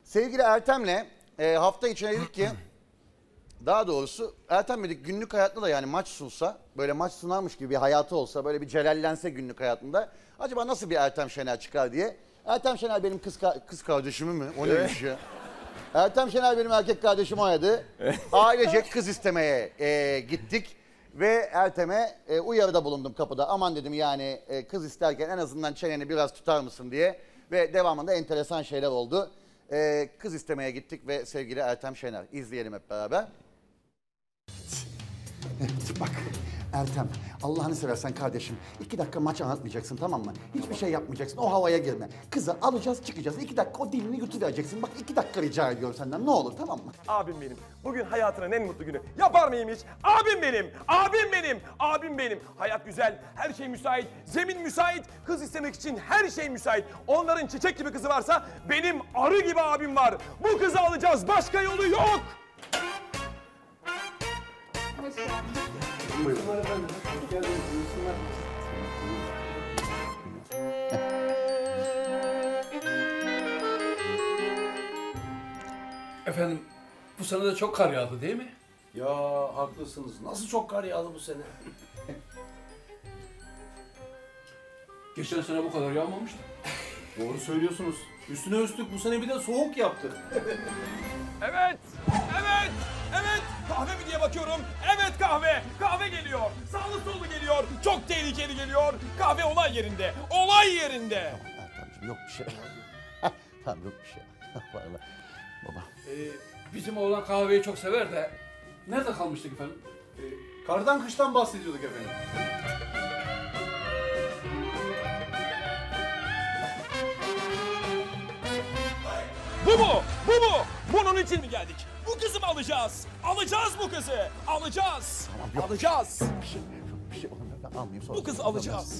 Sevgili Ertem'le hafta içine dedik ki, daha doğrusu Ertem dedik günlük hayatında da yani maç sunsa, böyle maç sunarmış gibi bir hayatı olsa, böyle bir celallense günlük hayatında, acaba nasıl bir Ertem Şener çıkar diye. Ertem Şener benim kız kardeşimi mi? O neymiş ya? Ertem Şener benim erkek kardeşim oynadı. Ailece kız istemeye gittik ve Ertem'e uyarıda bulundum kapıda. Aman dedim yani kız isterken en azından çeneni biraz tutar mısın diye. Ve devamında enteresan şeyler oldu. Kız istemeye gittik ve sevgili Ertem Şener. İzleyelim hep beraber. Evet, bak Ertem, Allah'ını seversen kardeşim 2 dakika maç anlatmayacaksın, tamam mı? Hiçbir şey yapmayacaksın, o havaya girme. Kızı alacağız, çıkacağız. 2 dakika o dilini yutuvereceksin. Bak 2 dakika rica ediyorum senden, ne olur, tamam mı? Abim benim. Bugün hayatının en mutlu günü. Yapar mıyım hiç? Abim benim. Abim benim. Abim benim. Hayat güzel. Her şey müsait. Zemin müsait. Kız istemek için her şey müsait. Onların çiçek gibi kızı varsa benim arı gibi abim var. Bu kızı alacağız. Başka yolu yok. Hoş geldin. Buyurun efendim. Hoş geldiniz. Buyursunlar. Efendim, bu sene de çok kar yağdı değil mi? Ya haklısınız. Nasıl çok kar yağdı bu sene? Geçen sene bu kadar yağmamıştı. Doğru söylüyorsunuz. Üstüne üstlük bu sene bir de soğuk yaptı. Evet. Evet. Evet. Kahve mi diye bakıyorum. Evet kahve. Kahve geliyor. Sağlı sollu geliyor. Çok tehlikeli geliyor. Kahve olay yerinde. Olay yerinde. Ertemciğim yok bir şey. Tamam yok bir şey. Vallahi baba. Bizim oğlan kahveyi çok sever de... Nerede kalmıştık efendim? Kardan kıştan bahsediyorduk efendim. Bu mu? Bu mu? Bunun için mi geldik? Bu kızı mı alacağız? Alacağız bu kızı. Alacağız. Tamam, yok. Alacağız. Bir şey yok, bir şey. Onu ben almayayım sonra. Bu kızı alacağız.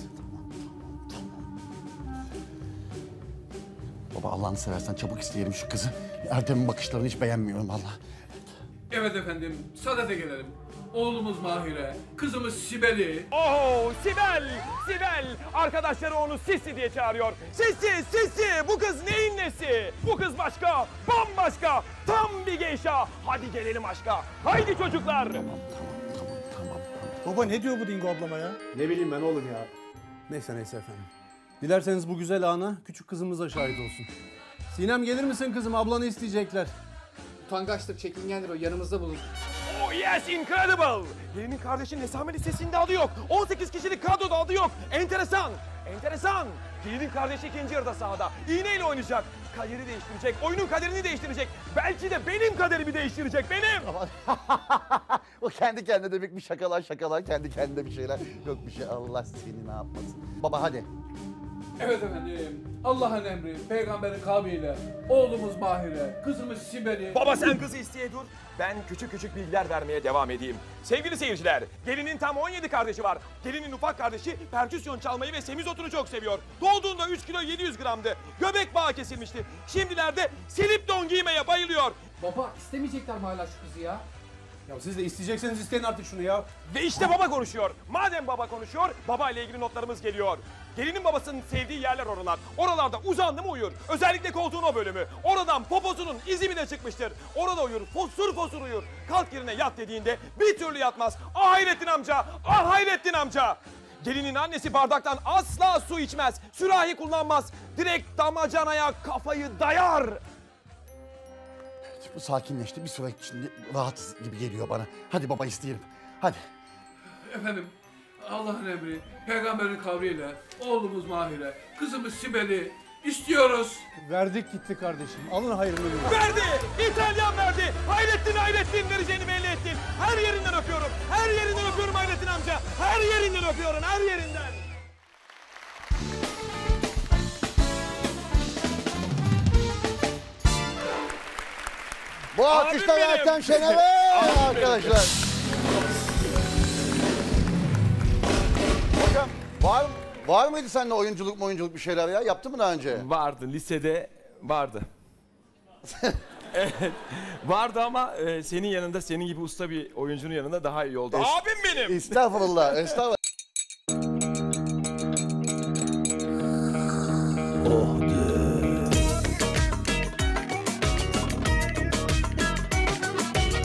Baba Allah'ını seversen çabuk isteyelim şu kızı. Ertem'in bakışlarını hiç beğenmiyorum vallahi. Evet efendim, sadede gelelim. Oğlumuz Mahir'e, kızımız Sibel'i... Oh Sibel! Sibel! Arkadaşları onu Sisi diye çağırıyor. Sisi! Sisi! Bu kız neyin nesi? Bu kız başka, bambaşka, tam bir geyşa. Hadi gelelim aşka. Haydi çocuklar! Tamam. Baba ne diyor bu Dingo ablama ya? Ne bileyim ben oğlum ya. Neyse efendim. Dilerseniz bu güzel ana küçük kızımız da şahit olsun. Sinem gelir misin kızım? Ablanı isteyecekler. Utangaçtır, çekingendir o. Yanımızda bulun. Oh yes, incredible! Gelinin kardeşinin hesame listesinde adı yok. 18 kişilik kadroda adı yok. Enteresan, enteresan. Gelinin kardeşi ikinci yarıda sahada. İğneyle oynayacak. Kaderi değiştirecek, oyunun kaderini değiştirecek. Belki de benim kaderimi değiştirecek, benim. O kendi kendine demek bir şakalar kendi kendine bir şeyler. Yok bir şey, Allah seni ne yapmasın. Baba hadi. Evet efendim, Allah'ın emri, peygamberin kavliyle, oğlumuz Mahir'e, kızımız Sibel'i... Baba sen kızı isteye dur. Ben küçük küçük bilgiler vermeye devam edeyim. Sevgili seyirciler, gelinin tam 17 kardeşi var. Gelinin ufak kardeşi perküsyon çalmayı ve semizotunu çok seviyor. Doğduğunda 3 kilo 700 gramdı. Göbek bağı kesilmişti. Şimdilerde silip don giymeye bayılıyor. Baba istemeyecekler mi hala şu kızı ya? Ya siz de isteyecekseniz isteyin artık şunu ya. Ve işte baba konuşuyor. Madem baba konuşuyor, baba ile ilgili notlarımız geliyor. Gelinin babasının sevdiği yerler oralar. Oralarda uzandı mı uyur. Özellikle koltuğun o bölümü. Oradan poposunun izi bile çıkmıştır. Orada uyur, fosur uyur. Kalk yerine yat dediğinde bir türlü yatmaz. Ah Hayrettin amca, ah Hayrettin amca. Gelinin annesi bardaktan asla su içmez. Sürahi kullanmaz. Direkt damacanaya kafayı dayar. Bu sakinleşti, bir süre şimdi rahat gibi geliyor bana. Hadi baba isteyelim, hadi. Efendim, Allah'ın emri, peygamberin kavliyle, oğlumuz Mahir'e, kızımız Sibel'i istiyoruz. Verdik gitti kardeşim. Alın hayrını görün. Verdi! İtalyan verdi! Hayrettin vereceğini belli ettin. Her yerinden öpüyorum. Her yerinden öpüyorum Hayrettin amca. Her yerinden öpüyorum, her yerinden. Bu alkışlar benim. Ertem Şener'e arkadaşlar. Hocam var mıydı sende oyunculuk bir şeyler ya? Yaptın mı daha önce? Vardı, lisede vardı. Evet, vardı ama senin yanında, senin gibi usta bir oyuncunun yanında daha iyi oldu. Abim benim. Estağfurullah.